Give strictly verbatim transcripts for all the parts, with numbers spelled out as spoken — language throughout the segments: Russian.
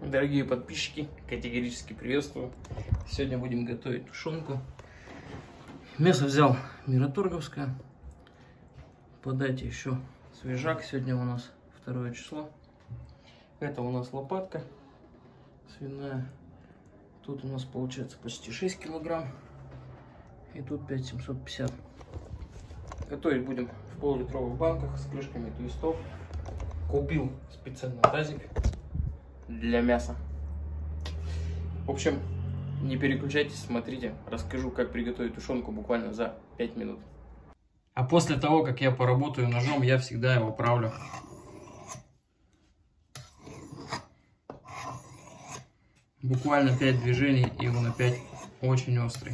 Дорогие подписчики, категорически приветствую. Сегодня будем готовить тушенку. Мясо взял мираторговское. По дате еще свежак. Сегодня у нас второе число. Это у нас лопатка свиная. Тут у нас получается почти шесть килограмм. И тут пять тысяч семьсот пятьдесят. Готовить будем в пол-литровых банках с крышками твистов. Купил специально тазик для мяса. В общем, не переключайтесь, смотрите, расскажу, как приготовить тушенку буквально за пять минут. А после того, как я поработаю ножом, я всегда его правлю. Буквально пять движений, и он опять очень острый.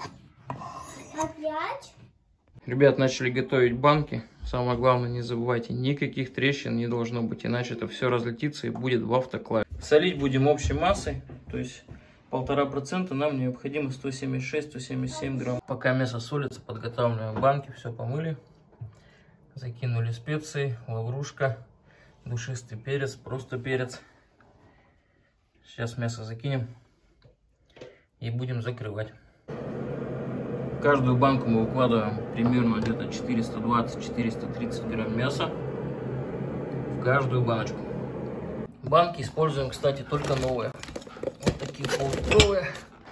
Опять? Ребят, начали готовить банки. Самое главное, не забывайте, никаких трещин не должно быть, иначе это все разлетится и будет в автоклаве. Солить будем общей массой, то есть полтора процента нам необходимо сто семьдесят шесть — сто семьдесят семь грамм. Пока мясо солится, подготавливаем банки, все помыли. Закинули специи, лаврушка, душистый перец, просто перец. Сейчас мясо закинем и будем закрывать. В каждую банку мы выкладываем примерно где-то четыреста двадцать — четыреста тридцать грамм мяса. В каждую баночку. Банки используем, кстати, только новые. Вот такие поллитровые.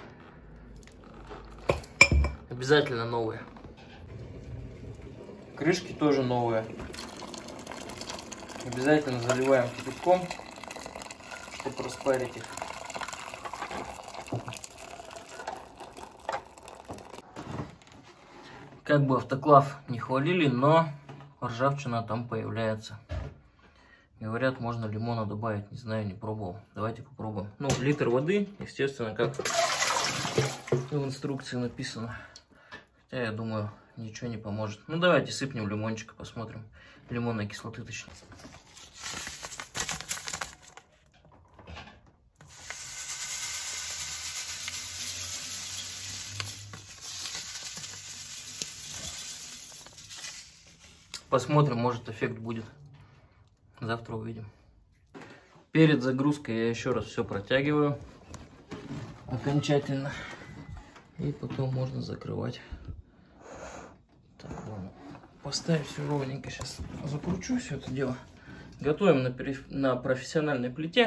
Обязательно новые. Крышки тоже новые. Обязательно заливаем кипятком, чтобы распарить их. Как бы автоклав не хвалили, но ржавчина там появляется. Говорят, можно лимона добавить, не знаю, не пробовал. Давайте попробуем. Ну, литр воды, естественно, как в инструкции написано. Хотя, я думаю, ничего не поможет. Ну, давайте сыпнем лимончика, посмотрим. Лимонной кислоты, точнее. Посмотрим, может, эффект будет. Завтра увидим. Перед загрузкой я еще раз все протягиваю окончательно. И потом можно закрывать. Так, ладно. Поставить все ровненько. Сейчас закручу все это дело. Готовим на, периф... на профессиональной плите.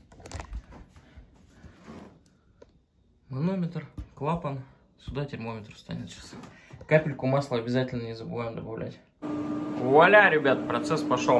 Манометр, клапан. Сюда термометр встанет сейчас. Капельку масла обязательно не забываем добавлять. Вуаля, ребят, процесс пошел.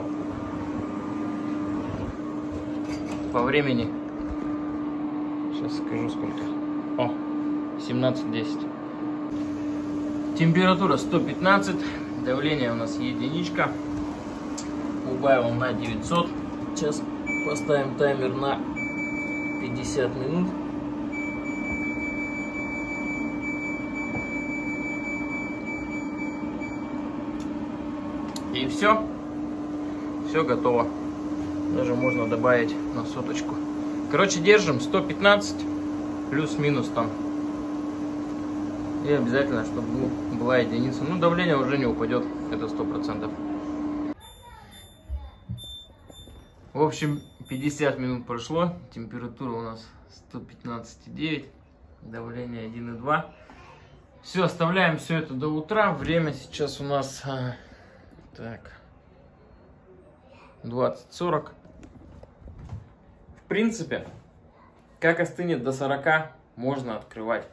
По времени, сейчас скажу сколько. О, семнадцать десять. Температура сто пятнадцать, давление у нас единичка. Убавил на девятьсот. Сейчас поставим таймер на пятьдесят минут. И все, все готово. Даже можно добавить на соточку. Короче, держим сто пятнадцать, плюс-минус там. И обязательно, чтобы была единица. Ну, давление уже не упадет, это сто процентов. В общем, пятьдесят минут прошло. Температура у нас сто пятнадцать и девять. Давление один и два. Все, оставляем все это до утра. Время сейчас у нас... Так, двадцать сорок. В принципе, как остынет до сорока, можно открывать.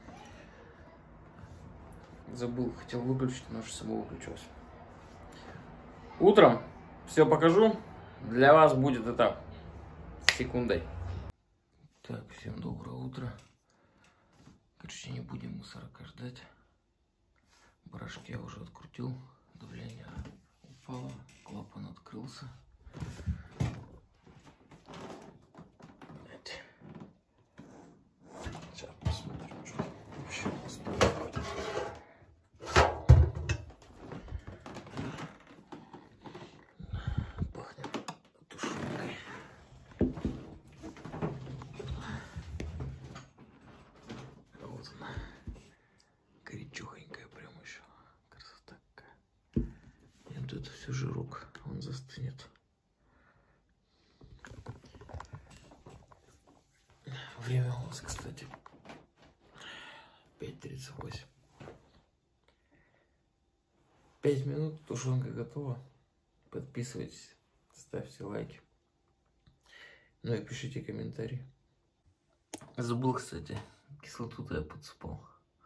Забыл, хотел выключить, но уже само выключилось. Утром все покажу. Для вас будет это секундой. Так, всем доброе утро. Короче, не будем мы сорока ждать. Барашки я уже открутил. Давление упало, клапан открылся. Сейчас посмотрим, что вообще у нас происходит. Пахнет тушенкой. Вот она, горячухонькая прям еще. Красота какая. И вот это все жирок, он застынет. Время у нас, кстати, пять тридцать восемь. Пять минут, тушенка готова. Подписывайтесь, ставьте лайки. Ну и пишите комментарии. Забыл, кстати, кислоту-то я подсыпал.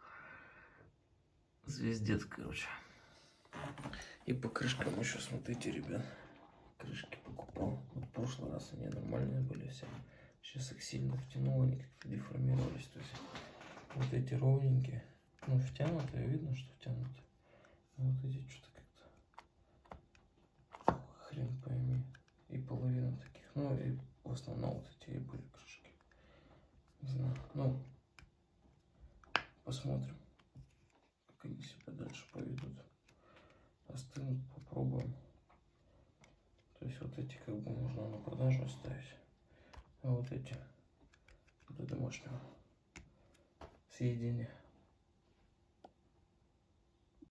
Звездец, короче. И по крышкам еще, смотрите, ребят. Крышки покупал. Вот в прошлый раз они нормальные были все. Сейчас их сильно втянуло, они как-то деформировались. То есть вот эти ровненькие. Ну, втянутые, видно, что втянуты. А вот эти что-то как-то хрен пойми. И половина таких. Ну и в основном вот эти и были крышки. Не знаю. Ну, посмотрим, как они себя дальше поведут. Остынут, попробуем. То есть вот эти как бы можно на продажу оставить. А вот эти для домашнего съедения.